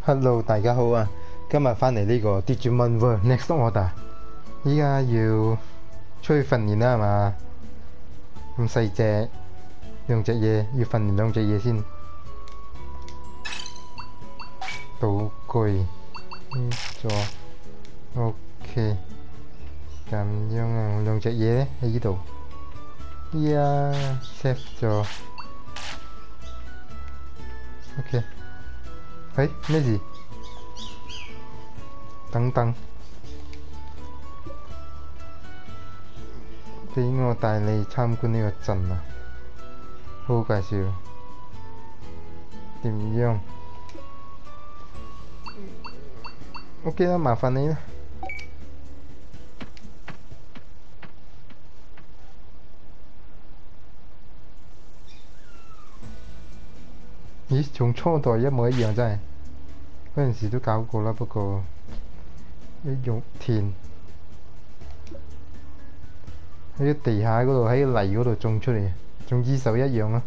Hello，大家好啊！今日翻嚟呢個 Digimon World Next Order，依家要出去訓練啦，係嘛？咁細隻，兩隻嘢要訓練兩隻嘢先。道具，咗 OK， 咁樣啊，兩隻嘢咧喺呢度。呀 ，set 咗 OK。喂，咩事？等等，俾我帶你參觀呢個鎮啊！好好介紹，點樣 ？OK 啦，麻煩你啦。咦，同初代一模一樣真係，嗰陣時都搞過啦，不過一用田喺個地下嗰度，喺個泥嗰度種出嚟，種枝手一樣啊。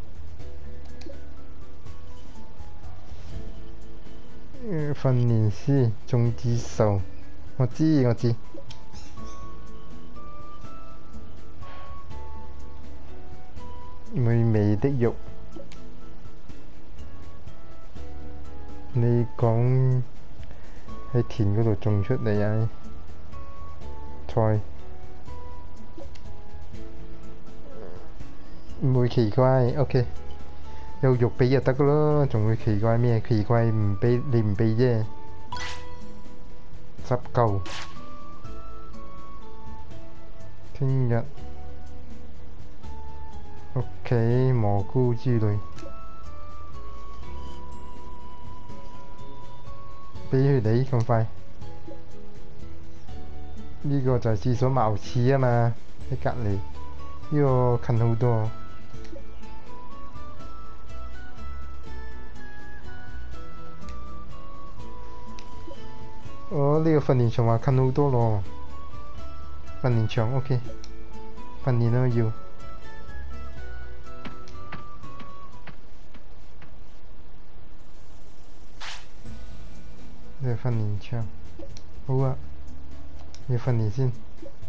訓練師種枝手，我知。美味的肉。你講喺田嗰度種出嚟啊？菜唔會奇怪 ，OK， 有肉俾就得噶咯，仲會奇怪咩？奇怪唔俾你唔俾啫，執夠。聽日 OK， 蘑菇之類。俾佢哋咁快，呢個就係廁所茅廁啊嘛，喺隔離，呢個近好多。哦，呢個訓練場話近好多咯，訓練場 OK， 訓練都要。呢個訓練場，好啊，要訓練先。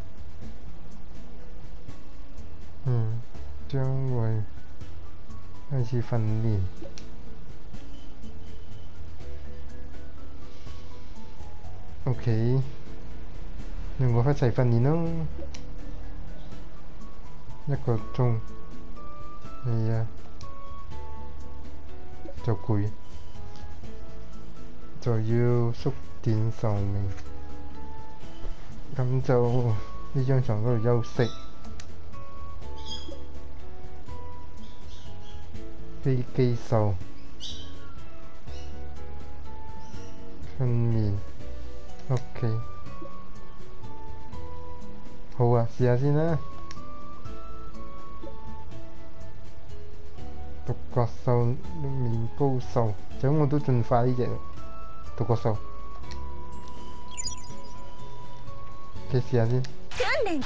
將會開始訓練。OK， 兩個一齊訓練咯，1個鐘，係啊，就攰。就要縮短壽命，咁就呢張床嗰度休息。飛機獸訓練 OK， 好啊，試下先啦。獨角獸、麵包獸，咁我都進化呢隻。獨角獸，試下先。 訓練。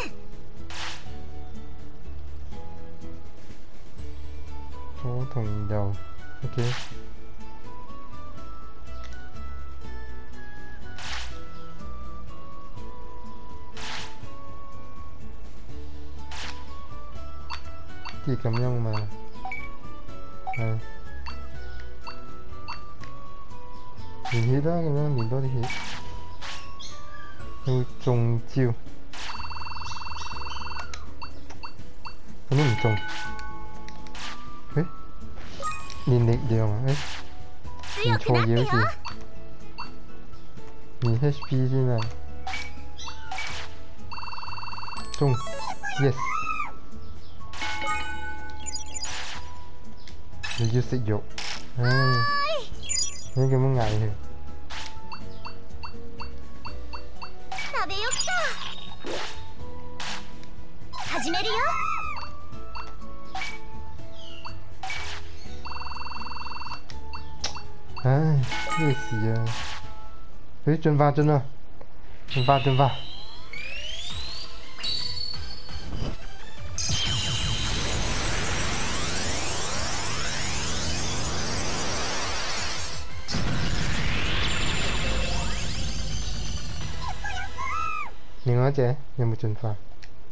左同右 ，OK。啲咁樣嘛，係。練血啦，咁樣練多啲血，要中招，咁都唔中。練力量啊！練錯嘢好似，練 HP 先啊！中 ，yes！ 你要食肉，唉，你咁樣嗌佢。 食べよっと。始めるよ。 唉，咩事啊？佢進化進化。 另外一隻有冇進化？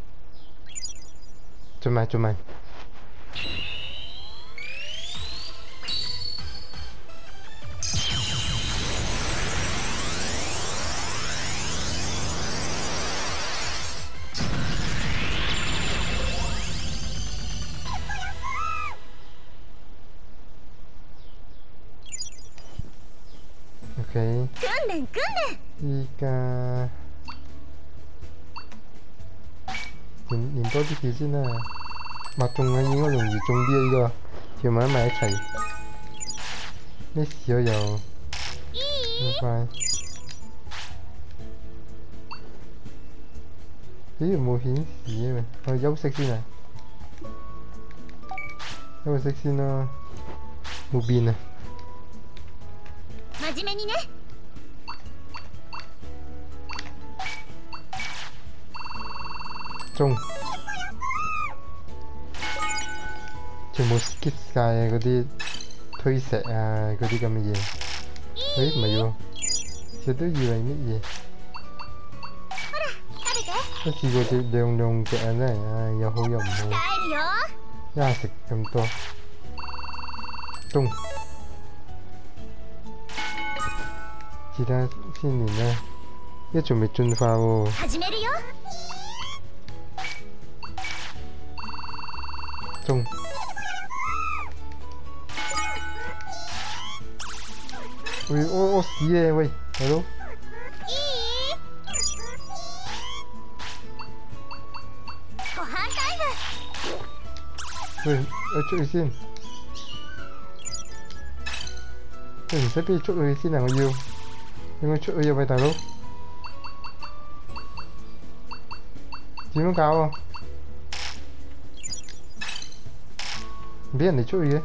進埋進埋。OK。 訓練訓練。 依家練多啲條先啦，抹中啊應該容易中啲啊，呢個條埋埋一齊。咩事啊又？好快。咦冇顯示啊？我休息先啊，休息先啦，冇變啊。 真面目にね。 中，全部 skip 晒啊嗰啲推石啊嗰啲咁嘅嘢。誒唔係喎，其實都以為乜嘢？一次過隻兩隻啊真係，唉又好又唔好。一下食咁多，中。其他先練啦，一仲未進化喎。中。喂，屙屎啊！喂，大佬。喂，我出去先。喂，唔使俾你捉佢先啊！我要，點解出去啊？喂，大佬，點樣搞啊？唔俾人哋出去嘅。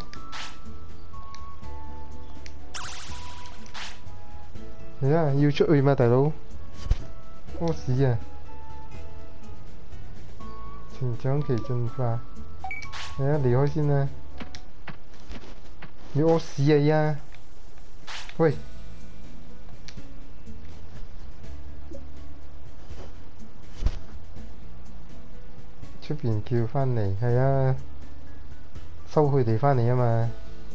係啊，要出去嘛，大佬。屙屎啊！成長期進化。係啊，離開先啦！你屙屎啊依家！喂，出邊叫返嚟，係啊，收佢哋返嚟啊嘛！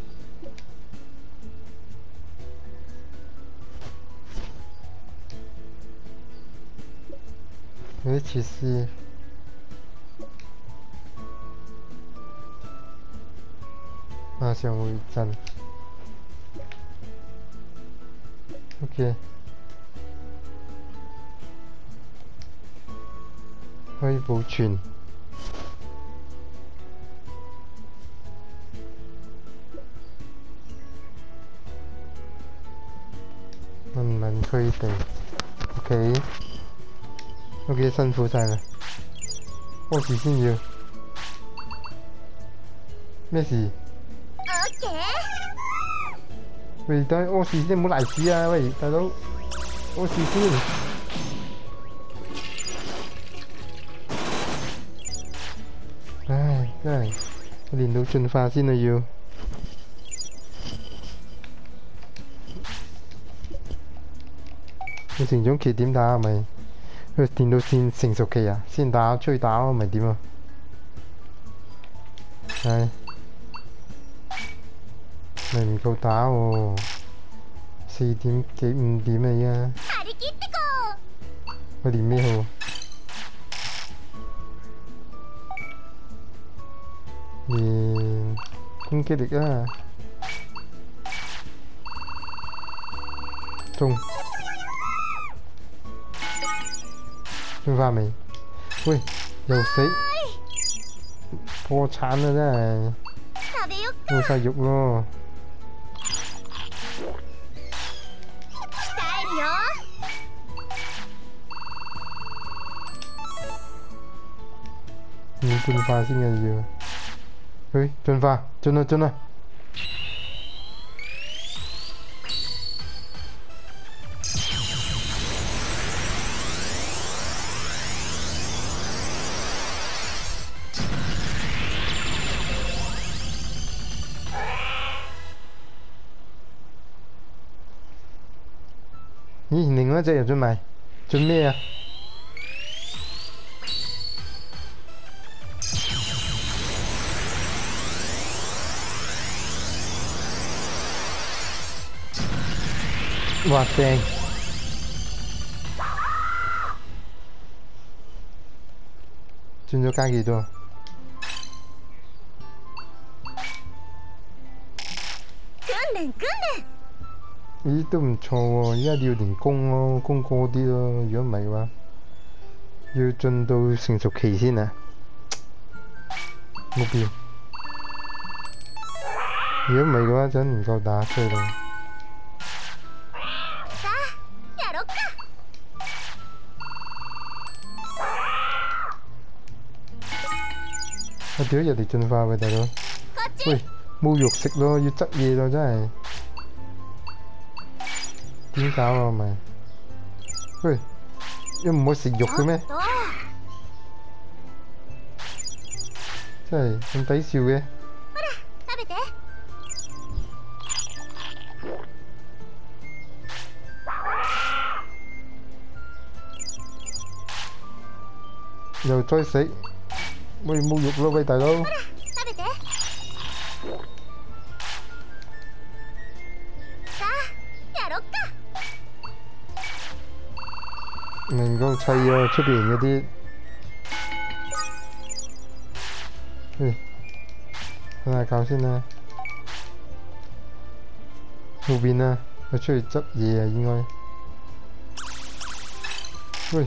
嗰啲設施。馬上會震。OK， 可以保存。問佢哋。OK， 辛苦晒啦。屙屎先要。咩事？喂，等屙屎先，唔好賴屎啊！喂，大佬，屙屎先。唉，真係練到進化先啊要。你成長期點打係咪？佢練到先成熟期啊，先打出去打咯，咪點啊？係。咪唔夠打喎，4點幾5點啊而家。我練咩好？練攻擊力啊！中。進化未？喂，又死！破產啦真係，冇晒肉咯。要進化先嘅要，去進化，進啦進啦！咦，另外一隻又進埋，進咩啊？ 哇正，轉咗加幾多？ 訓練訓練。 咦，都唔錯喎！依家要練功咯，功高啲咯。如果唔係嘅話，要進到成熟期先啊。目標。如果唔係嘅話，真唔夠打衰咯。 さあ、やろっか。 我屌人哋進化喎，大佬。 こっち。 喂，冇肉食咯，要執嘢咯，真係。點搞啊？咪，喂，你唔可以食肉嘅咩？ ちょっと真係咁抵笑嘅。 ほら、食べて。 又再食，喂冇肉咯，喂大佬。 ほら、食べて。さあ、やろっか。 唔夠砌啊！出邊嗰啲，喂，瞓下覺先啦。後邊啊，我出去執嘢啊，應該。喂。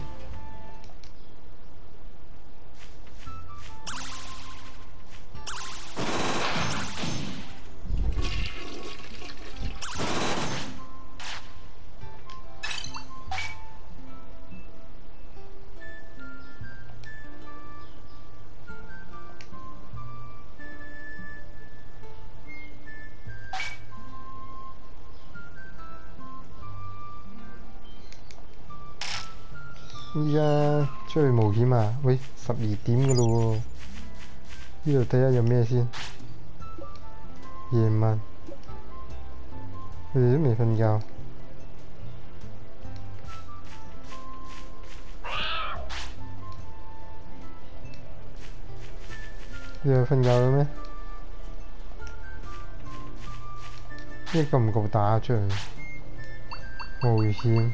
依家出去冒險啊！喂，12點嘅咯喎，呢度睇下有咩先。夜晚，佢哋都未瞓覺。你又瞓覺啦咩？呢夠唔夠打出去？冒險。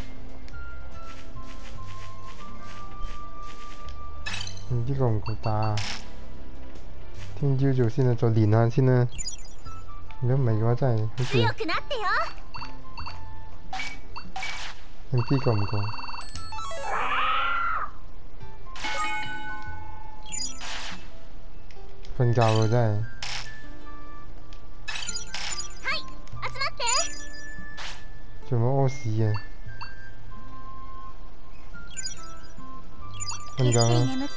唔知夠唔夠打啊？聽朝做先啦，再練下先啦。如果唔係嘅話，真係好似強くなってよ。 唔知夠唔夠。瞓覺喎真係。 はい、集まって。 仲有冇屙屎啊？瞓覺ゆっくり啦。 眠って。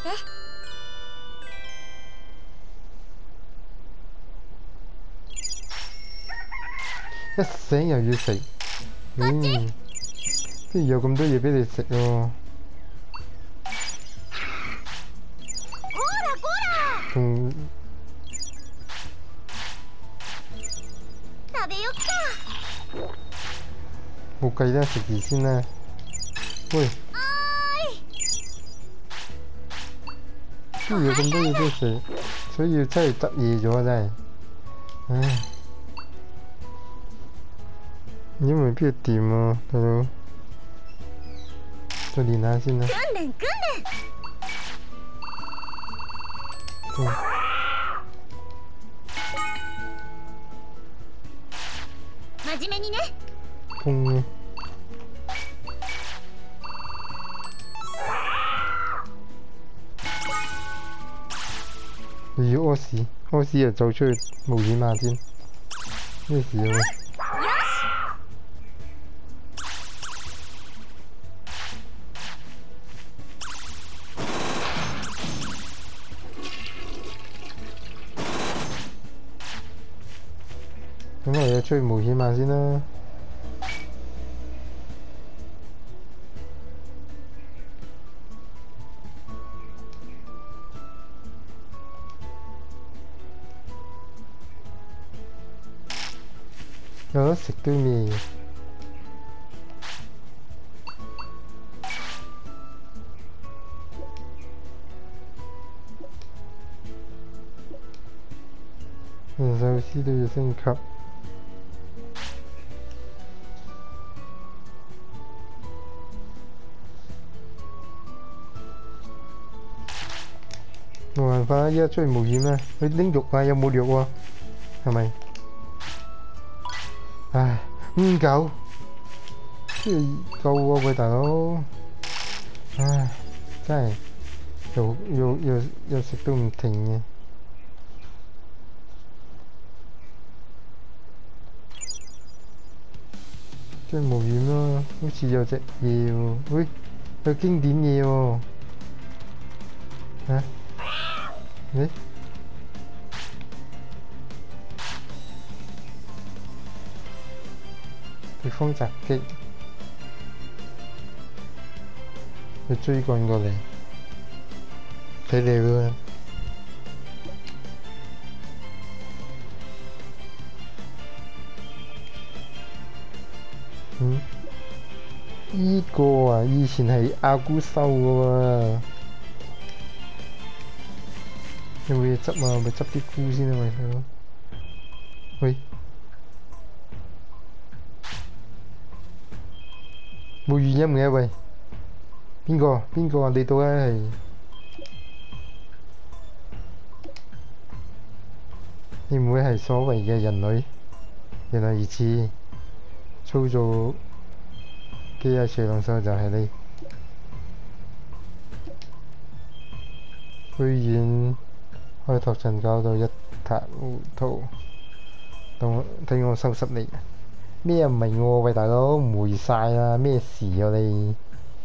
一醒又要食，邊有咁多嘢俾你食喎？ こらこら。 仲食べよっか。 冇計啦，食住先啦。喂，邊有咁多嘢俾你食？所以要真係執嘢咗啊！真係，唉。因為邊度掂啊，大佬，再練下先啦。 訓練訓練。真面目にね。 痛嘅。你要屙屎，屙屎又走出去冒險下添，咩事啊？咁我又出去冒險下先啦。有得食啲咩嘢？連壽司都要升級。 冇辦法，依家出去冒險啦。佢拎肉啊，有冇肉喎？係咪？唉，唔夠，夠喎喂大佬！唉，真係又食都唔停嘅。出去冒險咯，好似有隻嘢喎，喂，有經典嘢喎。嚇？誒？敵方襲擊，佢追趕過嚟，睇你喎。依個啊，以前係阿姑收嘅喎。有冇嘢執啊？咪執啲菇先啊，喂大佬。喂，冇語音嘅喂，邊個啊？你到底係？會唔會係所謂嘅人類？原來如此，操作機械隨龍獸就係你。居然開拓陣搞到一塌糊塗，睇我收拾你！咩唔係我喂大佬，誤會晒啦！咩事啊你？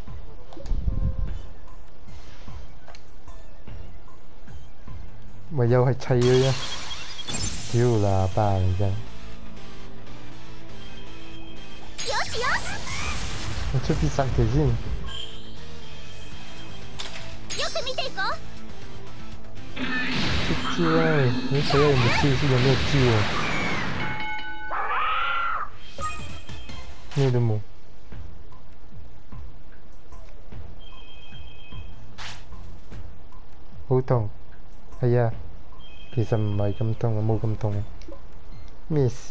唯有係砌佢啫！屌喇叭你真！我出必殺技先。出招啊！你睇下有冇招先，有咩招啊？咩都冇。好痛，係啊，其實唔係咁痛啊，冇咁痛。咩事？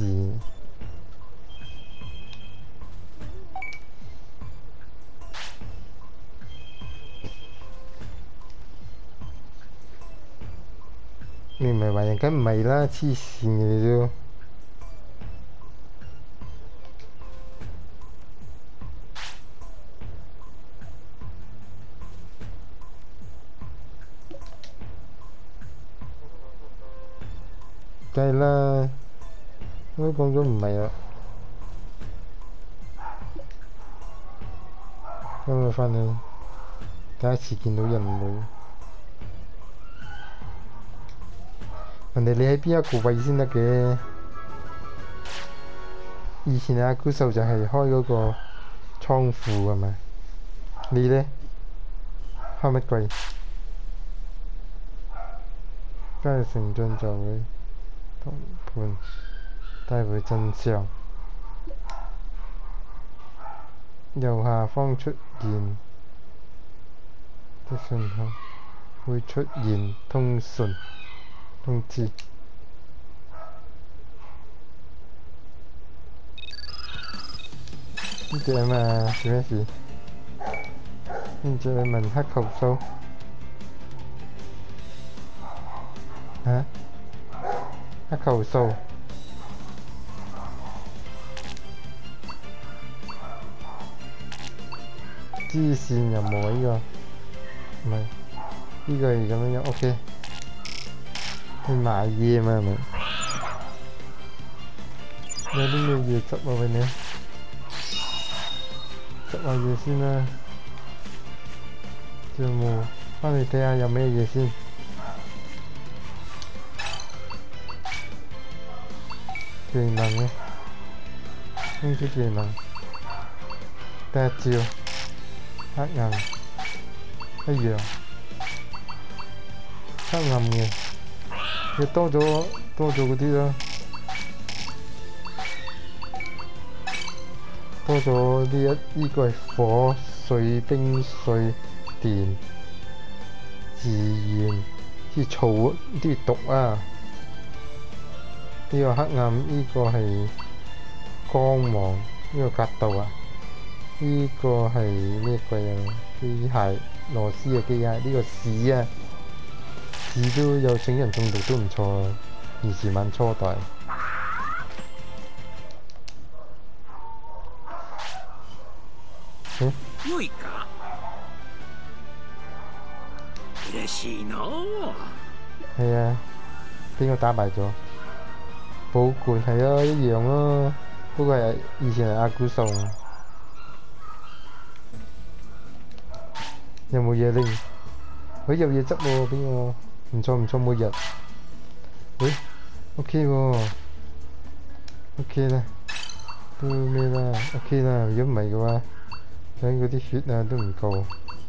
你唔係壞人，梗唔係啦，黐線嘅你都。梗係啦，我都講咗唔係啦。今日返嚟，第一次見到人類。人哋你喺邊一個位先得嘅？以前阿姑獸就係開嗰個倉庫係咪？你呢？開乜鬼？今日成進就會同伴帶回真相。右下方出現的信號會出現通訊通知。呢隻啊嘛，做咩事？呢隻你問黑球數嚇？黑球數支線任務啊！呢個唔係呢個係咁樣樣 ，OK。去買嘢嘛係咪？有啲咩嘢執啊？喂你，執下嘢先啦。仲冇返嚟睇下有咩嘢先。技能嘅，拎出技能，第一招，黑暗，一樣，黑暗嘅。佢多咗嗰啲啦，多咗呢個係火、水、冰、水、電、自然、啲草、啲毒啊。呢個黑暗，呢個係光芒，呢個格鬥啊。呢個係咩鬼啊？機械螺絲嘅機械，呢個屎啊！ 次都有整人中毒都唔錯啊，二時晚初代。 良いか。嬉しいのう。 係啊，邊個打敗咗？寶冠係啊，一樣咯。不過係以前係阿古送。有冇嘢拎？喂，有嘢執喎，邊個？唔錯唔錯，每日。喂，OK 喎，OK 啦，都咩啦 ，OK 啦。如果唔係嘅話，睇嗰啲血啊都唔夠。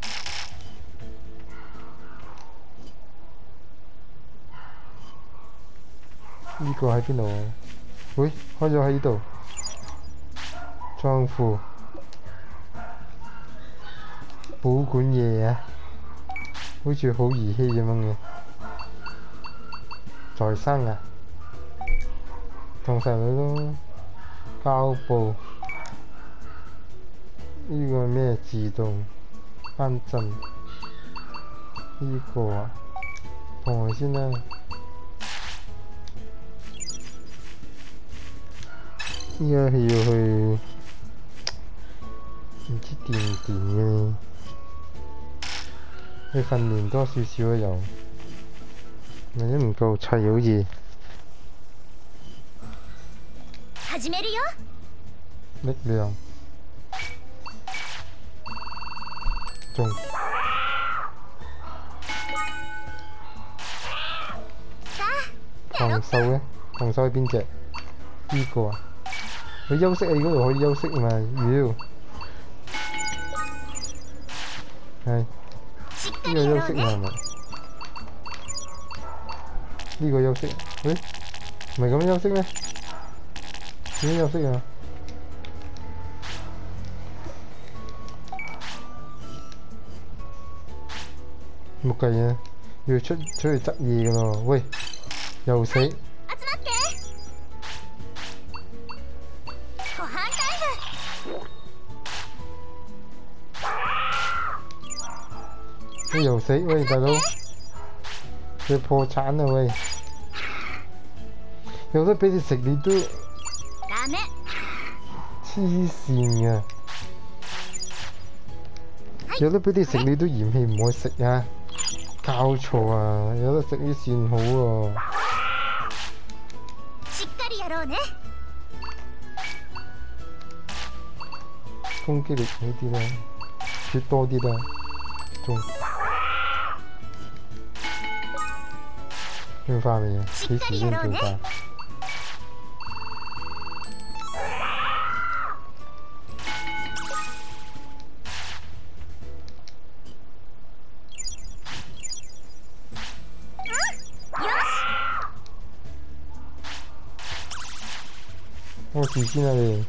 呢個喺邊度？喂，開咗喺呢度。倉庫。保管嘢啊，好似好兒戲咁樣嘅。再生啊，同細女咯。膠布。呢個係咩自動翻震？呢個啊，放嚟先啦。依家係要去唔知掂唔掂嘅，去訓練多少少啊又，或者唔夠砌好似。 始めるよ。 力量，中。狂獸咧，狂獸係邊隻？呢個啊？佢休息啊！嗰度可以休息嘛？妖，係呢個休息嘛？係咪？呢個休息？喂，唔係咁休息咩？點樣休息啊？冇計啊！要出去執嘢㗎咯。喂，又死！喂，又死！喂，大佬，佢破產啦！喂，有得俾你食你都黐線㗎，有得俾你食你都嫌棄唔愛食啊！搞錯啊！有得食啲算好喎。攻擊力好啲啦，血多啲啦，中。進化未啊？幾時先進化？我試先啦你。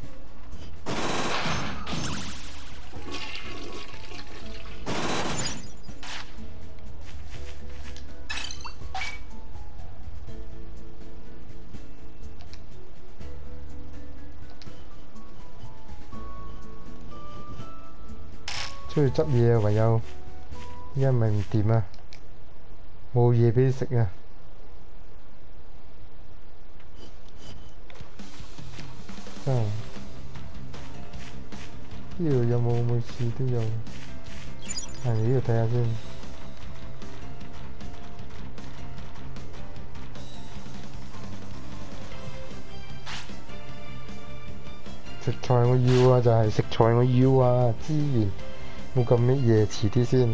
出去執嘢啊，唯有依家咪唔掂啊，冇嘢俾你食啊。真係呢度有冇每次都有？係呢度睇下先。食材我要啊，就係食材我要啊，資源。冇咁乜嘢，遲啲先。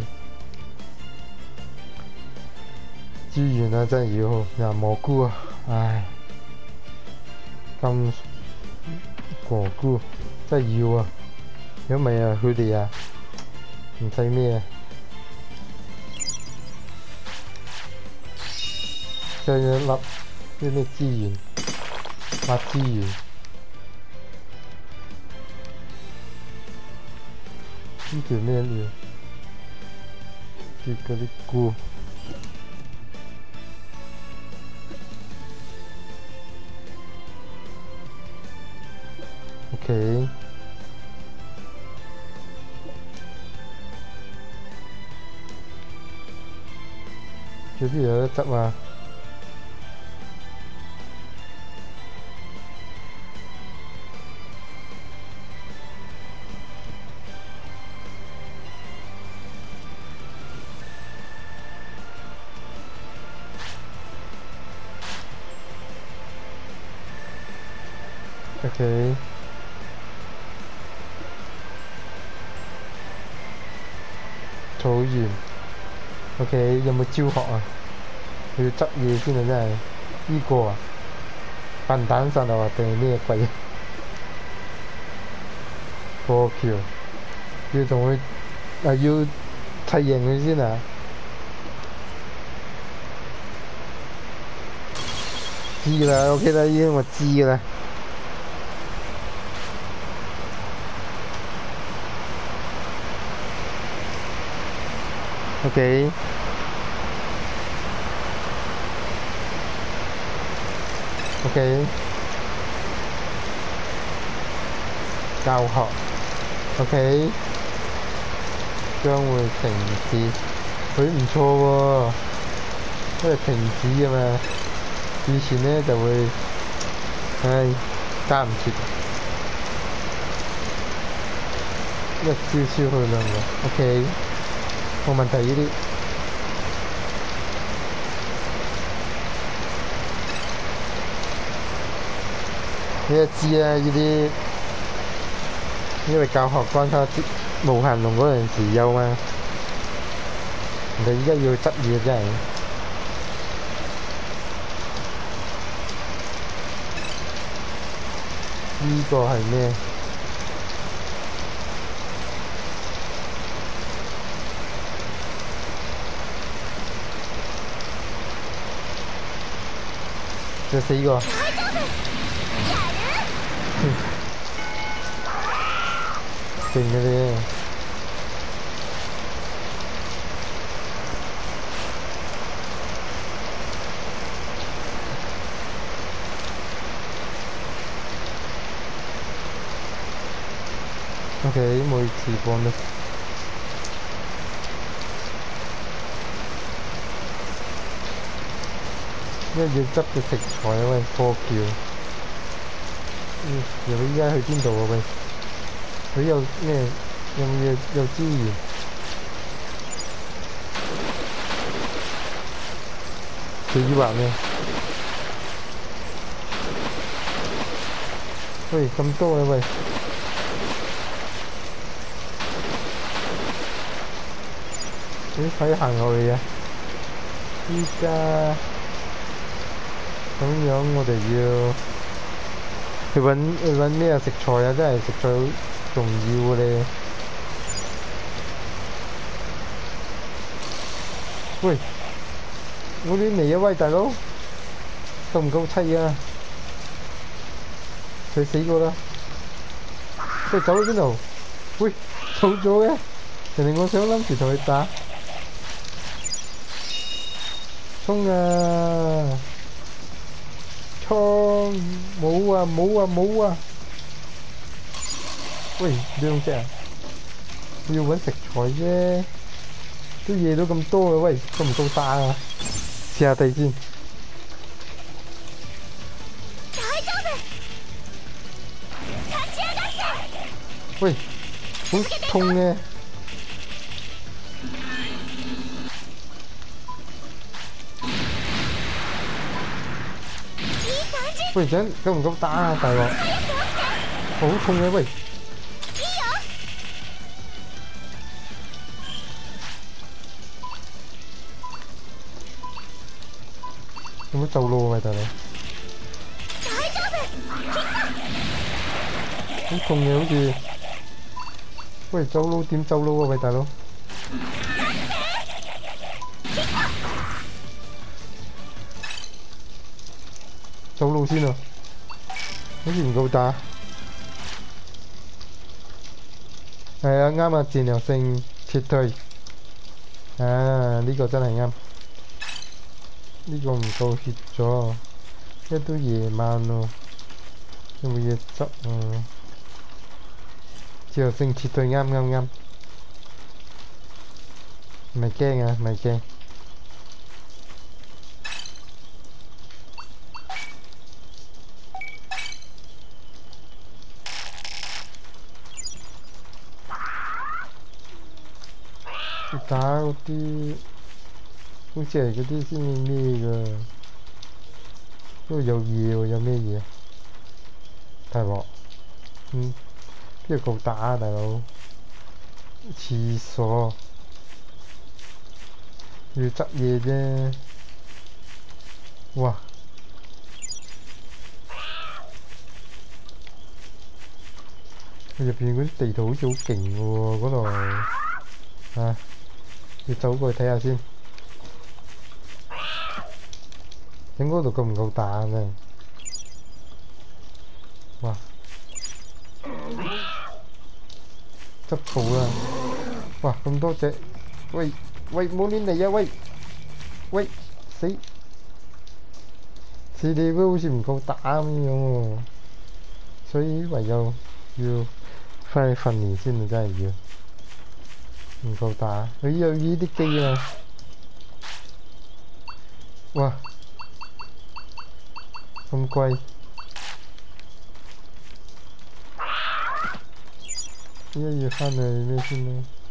資源啊，真係要呀蘑菇啊，唉，金蘑菇真係要啊！如果唔係啊，佢哋啊唔使咩啊，即係一粒啲咩資源，挖資源。呢條咩料？啲嗰啲菇。OK。 有啲有得執啊。OK， 草原。OK， 有冇招學啊？要執嘢先啊！真係呢個啊，笨蛋殺啊定係咩鬼？過橋要同佢要砌贏佢先啊！知啦 ，OK 啦，已經我知㗎啦。OK， OK， 教學 OK， 將會停止，佢唔錯喎，因為停止㗎嘛，以前呢就會，唉，加唔切，一招超去兩個 OK。冇問題呢啲，你都知啦呢啲，因為教學關卡無限龍嗰陣時有嘛，人哋依家要執嘢真係，呢個係咩？就死個，勁嘅咧。OK， 每次幫得。因為要執嘅食材啊喂，過橋。又依家去邊度啊喂？佢有咩？有冇嘢？有資源？佢要話咩？喂，咁多啊喂！你快行落去啊！依家。咁樣我哋要去揾咩食材啊！真係食材好重要嘅咧。喂，我啲嚟啊喂，大佬，夠唔夠砌啊？佢死過啦！喂，走咗邊度？喂，走咗嘅，人哋我想諗住同佢打，衝啊！衝！冇啊冇啊冇啊！喂，兩隻啊！我要揾食材啫，都夜到咁多啦，喂，夠唔夠打啊？試下地先。喂，好痛嘅。喂，想夠唔夠打啊，大佬？好痛嘅喂！有冇走路啊，喂，大佬？好痛嘅，好似。喂，走路點走路啊，喂，大佬？走路先啊！好似唔夠打。係啊，啱啊，戰略性撤退。啊，呢個真係啱。呢個唔夠血咗，一都夜晚咯，有冇嘢執啊？戰略性撤退啱。唔係驚啊，唔係驚。 要打嗰啲，好似係嗰啲先咩㗎？嗰度有嘢喎，有咩嘢？大鑊，邊度夠打啊，大佬？廁所要執嘢啫，哇！佢入邊嗰啲地圖好似好勁喎，嗰度啊，要走過去睇下先。喺嗰度夠唔夠打啊？哇！執草啦！哇，咁多隻！喂喂，冇亂嚟啊！喂喂，死！佢哋都好似唔夠打咁樣喎，所以唯有要翻去訓練先啊！真係要唔夠打，佢有呢啲機啊！哇，咁貴！依家要翻去咩先呢？